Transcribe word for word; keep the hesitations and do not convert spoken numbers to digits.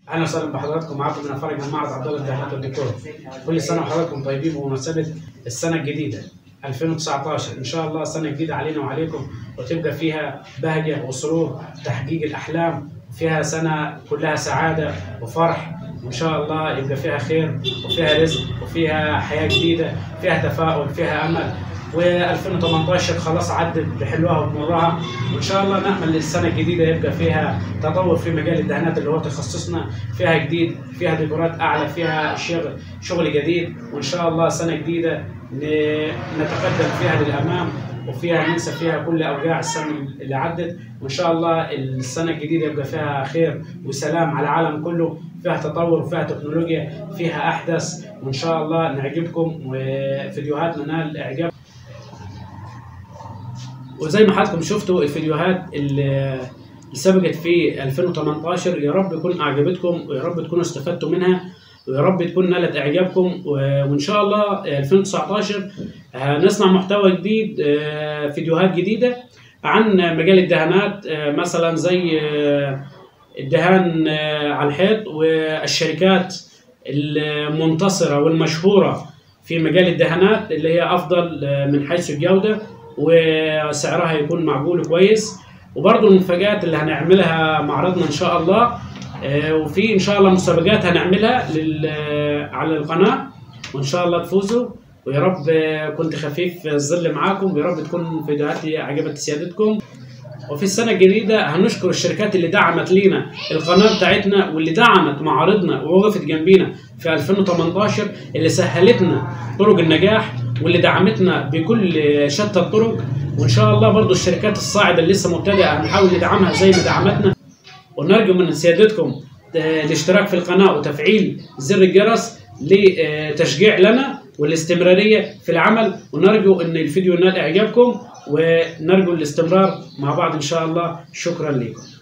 اهلا وسهلا بحضراتكم. معاكم من فرع جماعه عبد الله الدهانات والديكور. كل سنه وحضراتكم طيبين بمناسبه السنه الجديده ألفين وتسعطاشر. ان شاء الله سنه جديده علينا وعليكم، وتبقى فيها بهجه وسرور، تحقيق الاحلام، فيها سنه كلها سعاده وفرح، وان شاء الله يبقى فيها خير وفيها رزق وفيها حياه جديده، فيها تفاؤل، فيها امل. و2018 خلاص عدت بحلوها وبمرها، وان شاء الله نامل للسنه الجديده يبقى فيها تطور في مجال الدهانات اللي هو تخصصنا، فيها جديد، فيها ديكورات اعلى، فيها شغل شغل جديد، وان شاء الله سنه جديده نتقدم فيها للامام، وفيها ننسى فيها كل اوجاع السنه اللي عدت، وان شاء الله السنه الجديده يبقى فيها خير وسلام على العالم كله، فيها تطور وفيها تكنولوجيا، فيها احدث، وان شاء الله نعجبكم وفيديوهات ننال اعجاب. وزي ما حضراتكم شفتوا الفيديوهات اللي سبقت في ألفين وتمنتاشر، يا رب تكون اعجبتكم، ويا رب تكونوا استفدتوا منها، ويا رب تكون نالت اعجابكم. وان شاء الله ألفين وتسعطاشر هنصنع محتوى جديد، فيديوهات جديده عن مجال الدهانات، مثلا زي الدهان على الحيط، والشركات المنتصره والمشهوره في مجال الدهانات اللي هي افضل من حيث الجوده وسعرها يكون معقول وكويس. وبرضه المفاجآت اللي هنعملها معرضنا ان شاء الله، وفي ان شاء الله مسابقات هنعملها على القناه، وان شاء الله تفوزوا. ويا رب كنت خفيف الظل معاكم، ويا رب تكون فيديوهاتي عجبت سيادتكم. وفي السنه الجديده هنشكر الشركات اللي دعمت لينا القناه بتاعتنا، واللي دعمت معارضنا ووقفت جنبينا في ألفين وتمنتاشر، اللي سهلتنا طرق النجاح، واللي دعمتنا بكل شتى الطرق. وان شاء الله برضو الشركات الصاعده اللي لسه مبتدئه هنحاول ندعمها زي ما دعمتنا. ونرجو من سيادتكم الاشتراك في القناه وتفعيل زر الجرس لتشجيع لنا والاستمراريه في العمل. ونرجو ان الفيديو ينال اعجابكم، ونرجو الاستمرار مع بعض ان شاء الله. شكرا لكم.